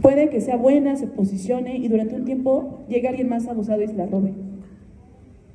Puede que sea buena, se posicione y durante un tiempo llegue alguien más abusado y se la robe.